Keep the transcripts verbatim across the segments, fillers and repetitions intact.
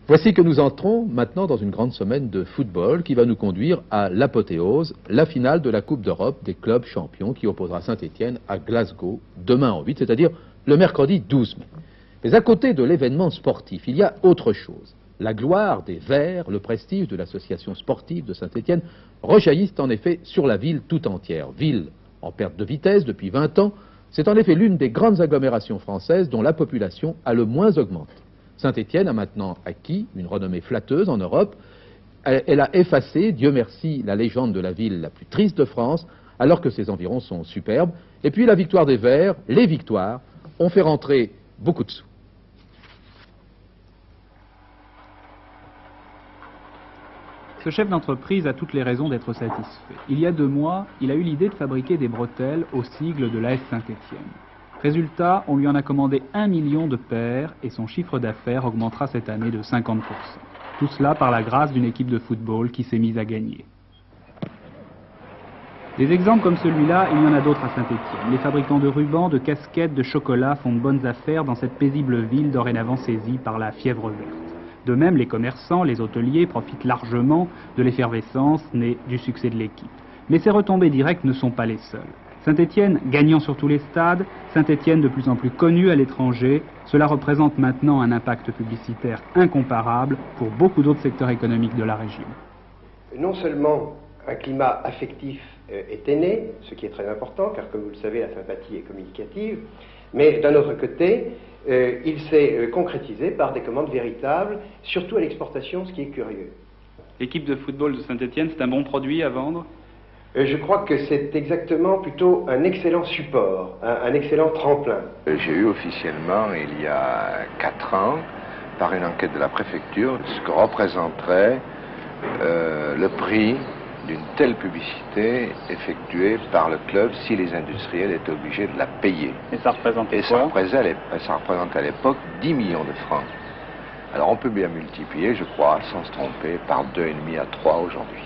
Voici que nous entrons maintenant dans une grande semaine de football qui va nous conduire à l'apothéose, la finale de la Coupe d'Europe des clubs champions qui opposera Saint-Étienne à Glasgow demain en huit, c'est-à-dire le mercredi douze mai. Mais à côté de l'événement sportif, il y a autre chose. La gloire des Verts, le prestige de l'association sportive de Saint-Étienne rejaillissent en effet sur la ville tout entière. Ville en perte de vitesse depuis vingt ans, c'est en effet l'une des grandes agglomérations françaises dont la population a le moins augmenté. Saint-Étienne a maintenant acquis une renommée flatteuse en Europe. Elle, elle a effacé, Dieu merci, la légende de la ville la plus triste de France, alors que ses environs sont superbes. Et puis la victoire des Verts, les victoires, ont fait rentrer beaucoup de sous. Ce chef d'entreprise a toutes les raisons d'être satisfait. Il y a deux mois, il a eu l'idée de fabriquer des bretelles au sigle de l'A S Saint-Étienne. Résultat, on lui en a commandé un million de paires et son chiffre d'affaires augmentera cette année de cinquante pour cent. Tout cela par la grâce d'une équipe de football qui s'est mise à gagner. Des exemples comme celui-là, il y en a d'autres à Saint-Étienne. Les fabricants de rubans, de casquettes, de chocolat font de bonnes affaires dans cette paisible ville dorénavant saisie par la fièvre verte. De même, les commerçants, les hôteliers profitent largement de l'effervescence née du succès de l'équipe. Mais ces retombées directes ne sont pas les seules. Saint-Étienne gagnant sur tous les stades, Saint-Étienne de plus en plus connu à l'étranger, cela représente maintenant un impact publicitaire incomparable pour beaucoup d'autres secteurs économiques de la région. Non seulement un climat affectif est né, ce qui est très important, car comme vous le savez, la sympathie est communicative, mais d'un autre côté, euh, il s'est euh, concrétisé par des commandes véritables, surtout à l'exportation, ce qui est curieux. L'équipe de football de Saint-Étienne, c'est un bon produit à vendre ? euh, Je crois que c'est exactement plutôt un excellent support, un, un excellent tremplin. J'ai eu officiellement, il y a quatre ans, par une enquête de la préfecture, ce que représenterait euh, le prix d'une telle publicité effectuée par le club si les industriels étaient obligés de la payer. Et ça représentait Et quoi? ça représentait, ça représentait à l'époque dix millions de francs. Alors on peut bien multiplier, je crois, sans se tromper, par deux virgule cinq à trois aujourd'hui.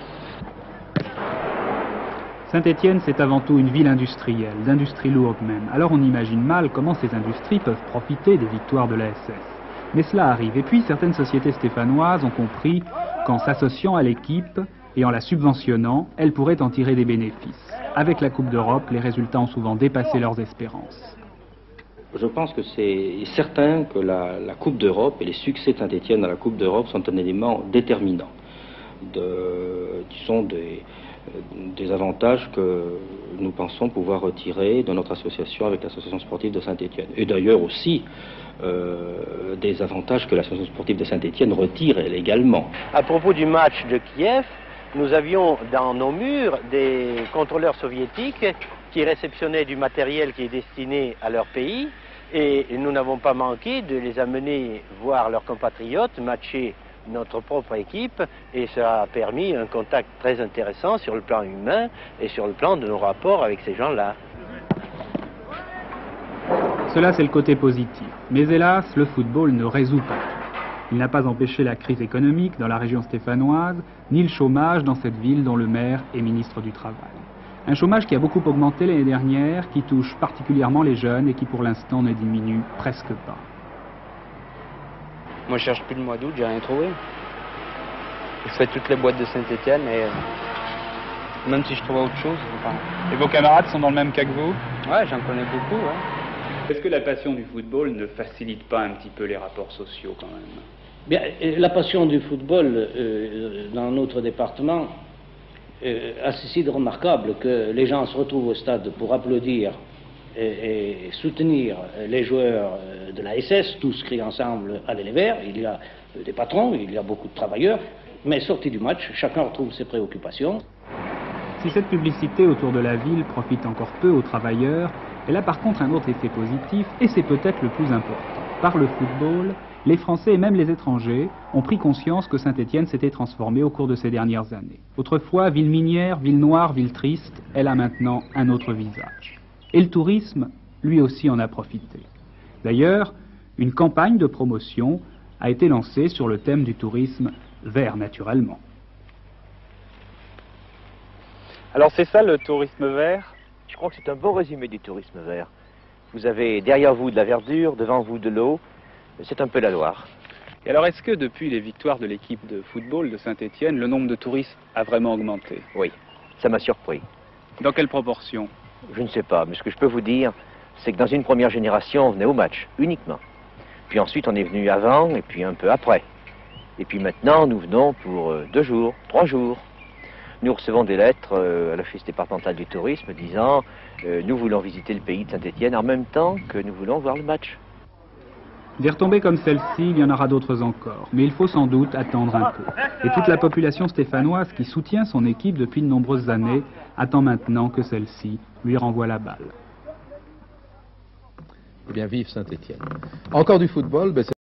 Saint-Étienne, c'est avant tout une ville industrielle, d'industrie lourde même. Alors on imagine mal comment ces industries peuvent profiter des victoires de l'A S S. Mais cela arrive. Et puis certaines sociétés stéphanoises ont compris qu'en s'associant à l'équipe et en la subventionnant, elles pourraient en tirer des bénéfices. Avec la Coupe d'Europe, les résultats ont souvent dépassé leurs espérances. Je pense que c'est certain que la, la Coupe d'Europe et les succès de Saint-Étienne dans la Coupe d'Europe sont un élément déterminant. De, disons, des, des avantages que nous pensons pouvoir retirer de notre association avec l'association sportive de Saint-Étienne. Et d'ailleurs aussi, euh, des avantages que l'association sportive de Saint-Étienne retire elle également. À propos du match de Kiev, nous avions dans nos murs des contrôleurs soviétiques qui réceptionnaient du matériel qui est destiné à leur pays et nous n'avons pas manqué de les amener voir leurs compatriotes matcher notre propre équipe et ça a permis un contact très intéressant sur le plan humain et sur le plan de nos rapports avec ces gens-là. Cela c'est le côté positif, mais hélas le football ne résout pas tout. Il n'a pas empêché la crise économique dans la région stéphanoise, ni le chômage dans cette ville dont le maire est ministre du Travail. Un chômage qui a beaucoup augmenté l'année dernière, qui touche particulièrement les jeunes et qui pour l'instant ne diminue presque pas. Moi je cherche plus le mois d'août, j'ai rien trouvé. Je fais toutes les boîtes de Saint-Étienne et euh, même si je trouve autre chose. Enfin... Et vos camarades sont dans le même cas que vous? Ouais, j'en connais beaucoup, ouais. Est-ce que la passion du football ne facilite pas un petit peu les rapports sociaux quand même? Bien, la passion du football euh, dans notre département euh, a ceci de remarquable que les gens se retrouvent au stade pour applaudir et, et soutenir les joueurs de la S S, tous crient ensemble « Allez les Verts », il y a des patrons, il y a beaucoup de travailleurs, mais sorti du match, chacun retrouve ses préoccupations. Si cette publicité autour de la ville profite encore peu aux travailleurs, elle a par contre un autre effet positif, et c'est peut-être le plus important. Par le football, les Français et même les étrangers ont pris conscience que Saint-Étienne s'était transformée au cours de ces dernières années. Autrefois, ville minière, ville noire, ville triste, elle a maintenant un autre visage. Et le tourisme, lui aussi, en a profité. D'ailleurs, une campagne de promotion a été lancée sur le thème du tourisme vert, naturellement. Alors c'est ça le tourisme vert? Je crois que c'est un bon résumé du tourisme vert. Vous avez derrière vous de la verdure, devant vous de l'eau, c'est un peu la Loire. Et alors, est-ce que depuis les victoires de l'équipe de football de Saint-Étienne, le nombre de touristes a vraiment augmenté? Oui, ça m'a surpris. Dans quelle proportion? Je ne sais pas, mais ce que je peux vous dire, c'est que dans une première génération, on venait au match, uniquement. Puis ensuite, on est venu avant, et puis un peu après. Et puis maintenant, nous venons pour euh, deux jours, trois jours. Nous recevons des lettres euh, à l'Office départemental du tourisme disant euh, « Nous voulons visiter le pays de Saint-Étienne en même temps que nous voulons voir le match ». Des retombées comme celle-ci, il y en aura d'autres encore, mais il faut sans doute attendre un peu. Et toute la population stéphanoise qui soutient son équipe depuis de nombreuses années attend maintenant que celle-ci lui renvoie la balle. Eh bien, vive Saint-Étienne. Encore du football, ben